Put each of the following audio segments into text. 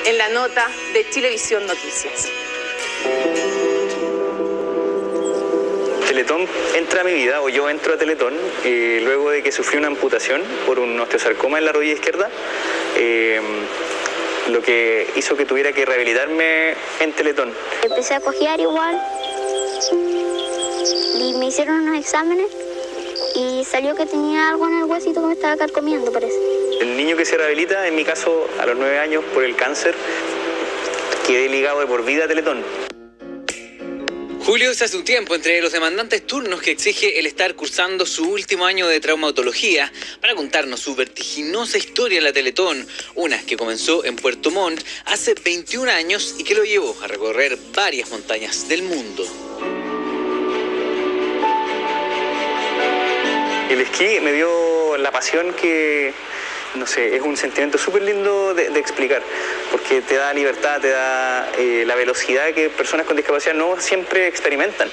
en la nota de Chilevisión Noticias. Teletón entra a mi vida, o yo entro a Teletón, luego de que sufrí una amputación por un osteosarcoma en la rodilla izquierda, lo que hizo que tuviera que rehabilitarme en Teletón. Empecé a cojear igual y me hicieron unos exámenes y salió que tenía algo en el huesito que me estaba carcomiendo, parece. El niño que se rehabilita, en mi caso, a los 9 años por el cáncer, quedé ligado de por vida a Teletón. Julio es hace un tiempo entre los demandantes turnos que exige el estar cursando su último año de traumatología para contarnos su vertiginosa historia en la Teletón, una que comenzó en Puerto Montt hace 21 años y que lo llevó a recorrer varias montañas del mundo. El esquí me dio la pasión que, no sé, es un sentimiento súper lindo de explicar, porque te da libertad, te da la velocidad que personas con discapacidad no siempre experimentan.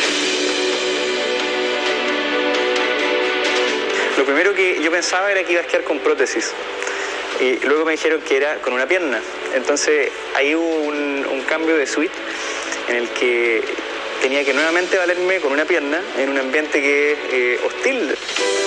Lo primero que yo pensaba era que iba a esquiar con prótesis, y luego me dijeron que era con una pierna. Entonces ahí hubo un cambio de suite en el que tenía que nuevamente valerme con una pierna en un ambiente que es hostil.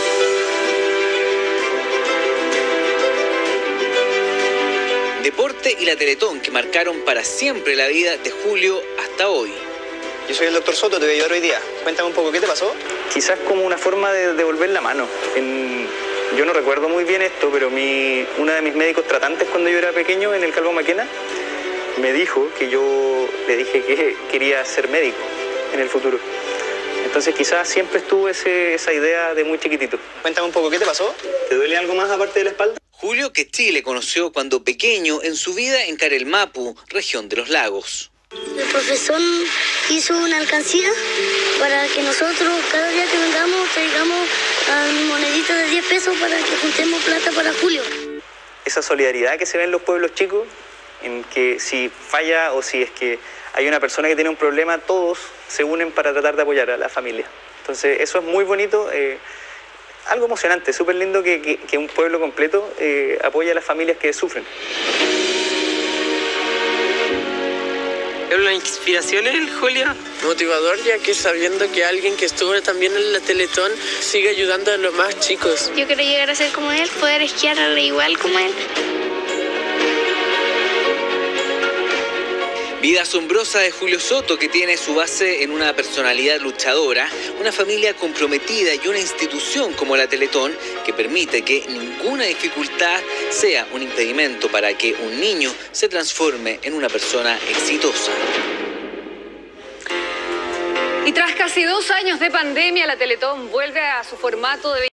Deporte y la Teletón que marcaron para siempre la vida de Julio hasta hoy. Yo soy el doctor Soto, te voy a ayudar hoy día. Cuéntame un poco, ¿qué te pasó? Quizás como una forma de devolver la mano. Yo no recuerdo muy bien esto, pero una de mis médicos tratantes cuando yo era pequeño en el Calvo Maquena me dijo que yo le dije que quería ser médico en el futuro. Entonces quizás siempre estuvo esa idea de muy chiquitito. Cuéntame un poco, ¿qué te pasó? ¿Te duele algo más aparte de la espalda? Julio que Chile conoció cuando pequeño en su vida en Carelmapu, región de los lagos. El profesor hizo una alcancía para que nosotros cada día que vengamos traigamos moneditas de 10 pesos para que juntemos plata para Julio. Esa solidaridad que se ve en los pueblos chicos, en que si falla o si es que hay una persona que tiene un problema, todos se unen para tratar de apoyar a la familia. Entonces eso es muy bonito, algo emocionante, súper lindo que un pueblo completo apoye a las familias que sufren. Es una inspiración el Julio, motivador, ya que sabiendo que alguien que estuvo también en la Teletón sigue ayudando a los más chicos. Yo quiero llegar a ser como él, poder esquiar igual como él. Vida asombrosa de Julio Soto, que tiene su base en una personalidad luchadora, una familia comprometida y una institución como la Teletón que permite que ninguna dificultad sea un impedimento para que un niño se transforme en una persona exitosa. Y tras casi 2 años de pandemia, la Teletón vuelve a su formato de